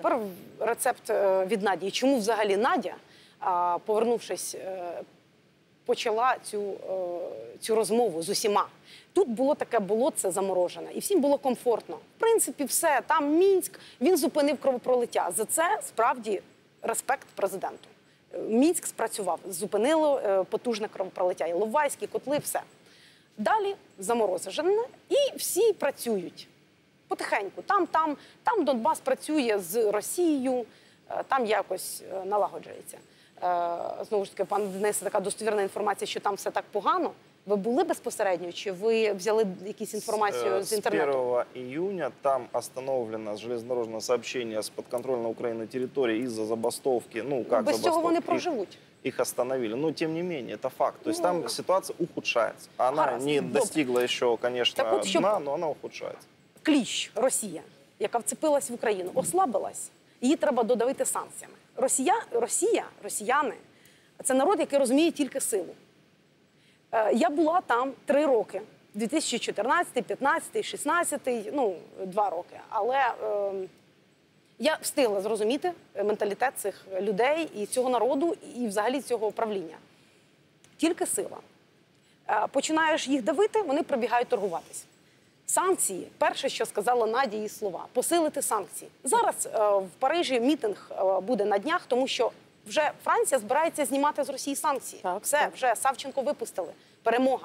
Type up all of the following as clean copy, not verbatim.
тепер рецепт від Наді. Чому взагалі Надя, повернувшись, почала цю розмову з усіма? Тут було таке болотце заморожене, і всім було комфортно. В принципі, все, там Мінськ, він зупинив кровопролиття. За це, справді, респект президенту. Мінськ спрацював, зупинило потужне кровопролиття. Іловайські котли, все. Далі заморожене, і всі працюють. Потихеньку. Там Донбас працює з Росією, там якось налагоджується. Знову ж таки, пан Денис, така достовірна інформація, що там все так погано. Ви були безпосередньо, чи ви взяли якусь інформацію з интернета? С 1 июня там остановлено железнодорожное сообщение с подконтрольной Украиной территории из-за забастовки. Ну, как без цього вони забастовки? проживуть. Их остановили. Но, тем не менее, это факт. То есть там ситуация ухудшается. Она не достигла еще, конечно, дна, но она ухудшается. Кліщ, Росія, яка вцепилась в Україну, ослабилась, її треба додавити санкціями. Росіяни – це народ, який розуміє тільки силу. Я була там 3 роки. 2014, 2015, 2016, ну, 2 роки. Але я встигла зрозуміти менталітет цих людей і цього народу, і взагалі цього управління. Тільки сила. Починаєш їх давити, вони прибігають торгуватись. Санкції, перше, що сказала Надя, її слова, посилити санкції. Зараз в Парижі мітинг буде на днях, тому що вже Франція збирається знімати з Росії санкції. Все, вже Савченко випустили. Перемога.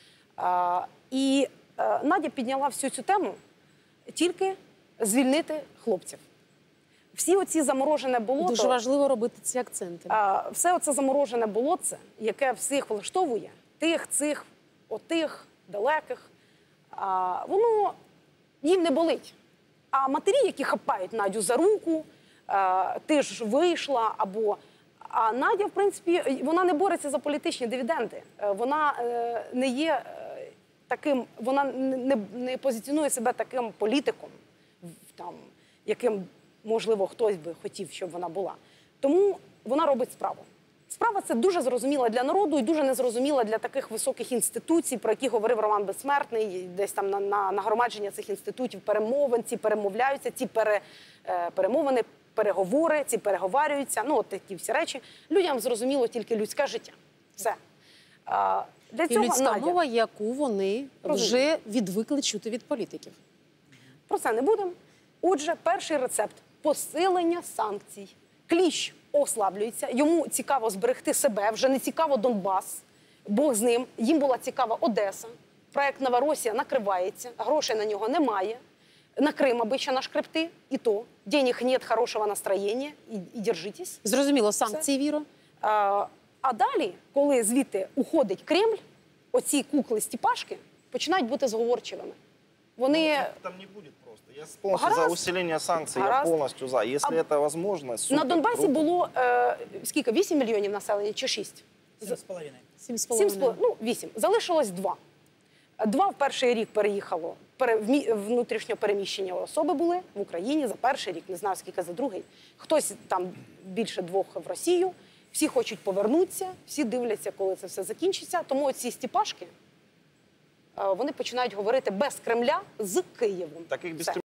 І Надя підняла всю цю тему тільки звільнити хлопців. Всі оці заморожене болото... Дуже важливо робити ці акценти. Все оце заморожене болотце, яке всіх влаштовує, тих, цих, отих, далеких, воно їм не болить. А матері, які хапають Надю за руку, ти ж вийшла, або... А Надя, в принципі, вона не бореться за політичні дивіденди. Вона не є таким, вона не позиціонує себе таким політиком, там, яким, можливо, хтось би хотів, щоб вона була. Тому вона робить справу. Справа це дуже зрозуміла для народу і дуже незрозуміла для таких високих інституцій, про які говорив Роман Безсмертний, десь там на нагромадження цих інститутів перемовин, ці перемовляються, ці перемовини, переговори, ці переговарюються, ну, от такі всі речі. Людям зрозуміло тільки людське життя. Все. Для цього, і людська мова, яку вони вже відвикли чути від політиків. Про це не будемо. Отже, перший рецепт – посилення санкцій. Кліщ ослаблюється, йому цікаво зберегти себе, вже не цікаво Донбас, Бог з ним. Їм була цікава Одеса. Проект «Новоросія» накривається, грошей на нього немає. На Крим аби ще нашкребти, і то. Денег нет, хорошого настроєння, і держитесь. Зрозуміло, санкції, Віро. А далі, коли звідти уходить Кремль, оці кукли-стіпашки починають бути зговорчивими. Вони... Там не буде просто. Я повністю за усилення санкцій, я повністю за. Якщо це можливо, супер. На Донбасі було, скільки, 8 мільйонів населення чи 6? 7,5. 7,5. Ну, 8. Залишилось 2. 2 в перший рік переїхало. Внутрішньо переміщення особи були в Україні за перший рік, не знаю, скільки за другий. Хтось там більше 2 в Росію. Всі хочуть повернутися, всі дивляться, коли це все закінчиться. Тому оці стіпашки, вони починають говорити без Кремля з Києвом. Так їх без